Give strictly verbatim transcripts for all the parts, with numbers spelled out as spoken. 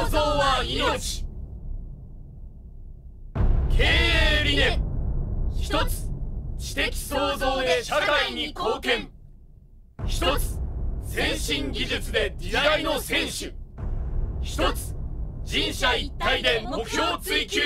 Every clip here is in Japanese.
造は命。経営理念一つ、知的創造で社会に貢献。一つ、先進技術で時代の選手。一つ、人社一体で目標追求。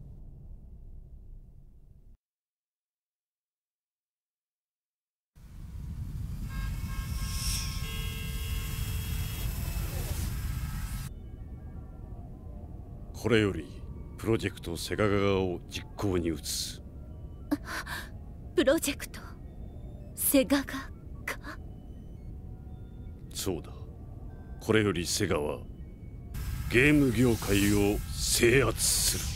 これよりプロジェクトセガガガを実行に移す。 プロジェクトセガガガ。 そうだ、これよりセガはゲーム業界を制圧する。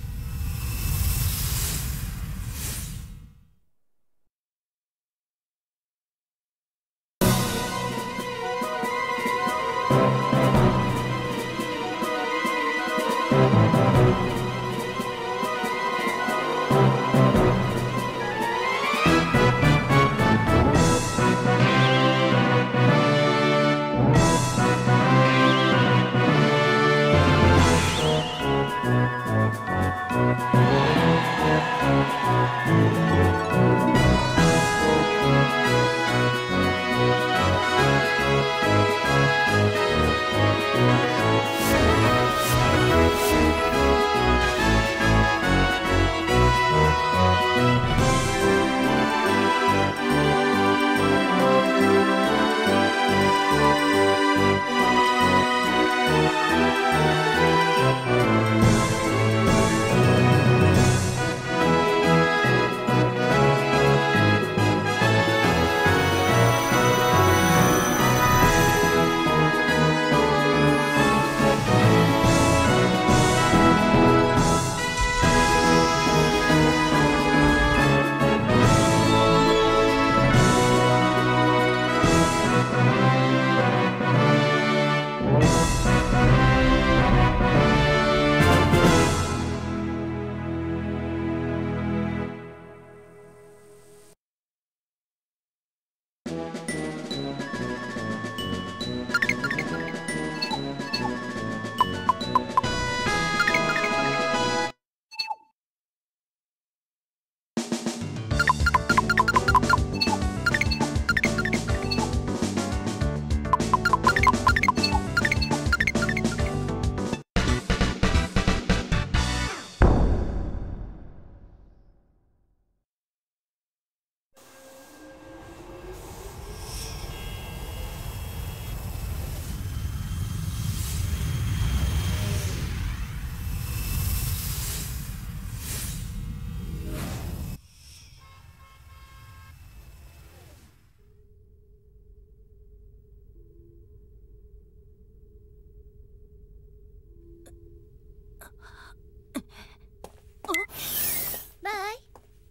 バイ。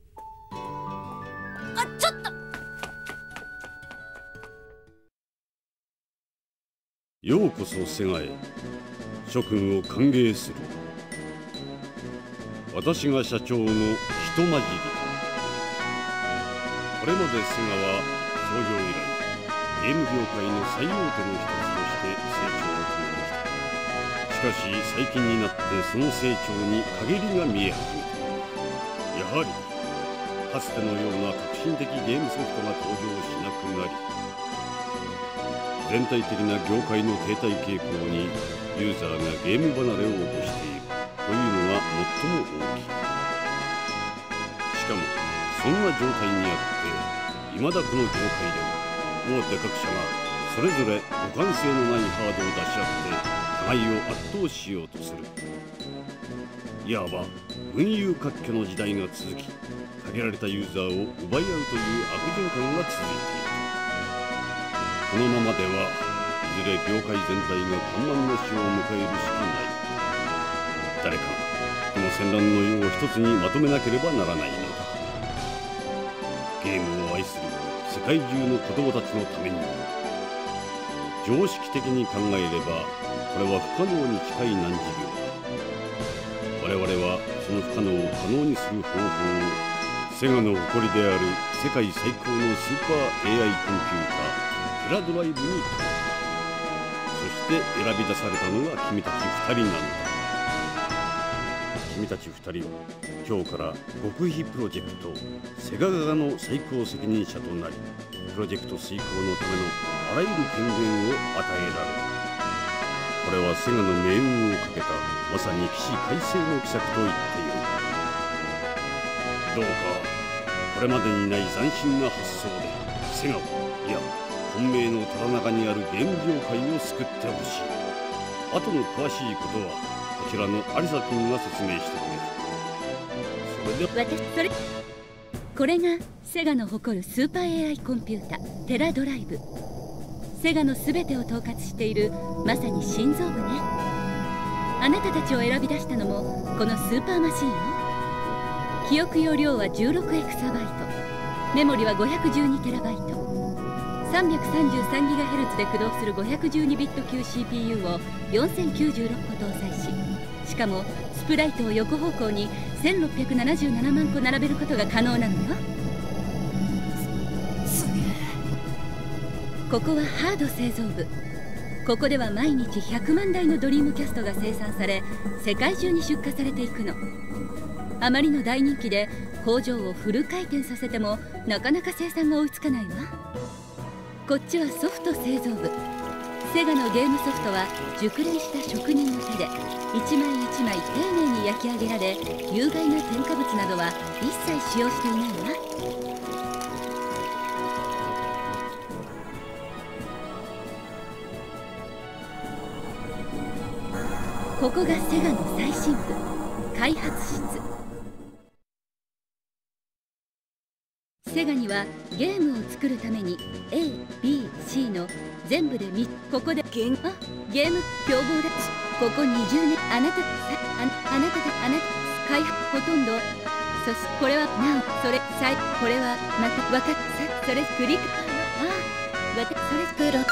あ、ちょっと。 ようこそセガへ。諸君を歓迎する。私が社長の人混じり。これまでセガは創業以来ゲーム業界の最大手の一つとして成長を遂げました。しかし最近になってその成長に陰りが見え始めた。やはりかつてのような革新的ゲームソフトが登場しなくなり、全体的な業界の停滞傾向にユーザーがゲーム離れを起こしているというのが最も大きい。しかもそんな状態にあって、いまだこの業界では大手各社がそれぞれ互換性のないハードを出し合って互いを圧倒しようとする。いわば群雄割拠の時代が続き、限られたユーザーを奪い合うという悪循環が続いている。このままではいずれ業界全体が緩慢な死を迎えるしかない。誰かこの戦乱の世を一つにまとめなければならないのだ。ゲームを愛する世界中の子供たちのためにも、常識的に考えればこれは不可能に近い難事業だ。我々はその不可能を可能にする方法をセガの誇りである世界最高のスーパー エーアイ コンピューターテラドライブに投下。そしてって選び出されたのが君たちふたりなのだ。君たちふたりは今日から極秘プロジェクトセガガガの最高責任者となり、プロジェクト遂行のためのあらゆる権限を与えられる。これはセガの命運をかけたまさに起死回生の奇策と言ってよい。どうかこれまでにない斬新な発想でセガを、いや本命の虎中にあるゲーム業界を救ってほしい。後の詳しいことはこちらのアリサ君が説明してくれる。それで私それこれがセガの誇るスーパー エーアイ コンピュータテラドライブ。セガの全てを統括しているまさに心臓部ね。あなたたちを選び出したのもこのスーパーマシンよ。記憶容量は じゅうろくエクサバイト、メモリは ごひゃくじゅうにテラバイト、さんびゃくさんじゅうさんギガヘルツ で駆動するごひゃくじゅうにビット級 シーピーユー をよんせんきゅうじゅうろっこ搭載し、しかもスプライトを横方向にせんろっぴゃくななじゅうななまんこ並べることが可能なのよ。 すげえ。 ここはハード製造部。ここでは毎日ひゃくまんだいのドリームキャストが生産され、世界中に出荷されていくの。あまりの大人気で工場をフル回転させてもなかなか生産が追いつかないわ。こっちはソフト製造部。セガのゲームソフトは熟練した職人の手で一枚一枚丁寧に焼き上げられ、有害な添加物などは一切使用していないわ。ここがセガの最新部開発室。セガにはゲームを作るために エービーシー の全部でみっつ。ここでゲームあゲーム凶暴だ。ここにじゅうねんあなたさああなたがあなた開発ほとんど。そしてこれはなおそれさいこれはまたわかったそれクリックああわたそれプロ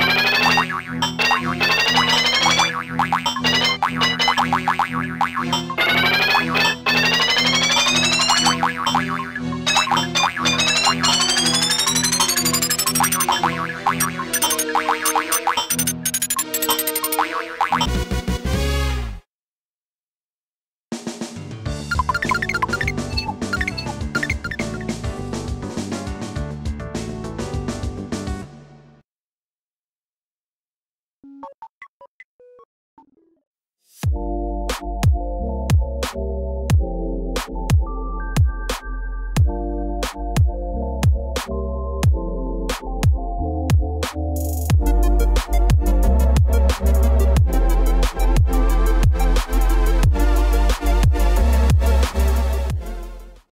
よ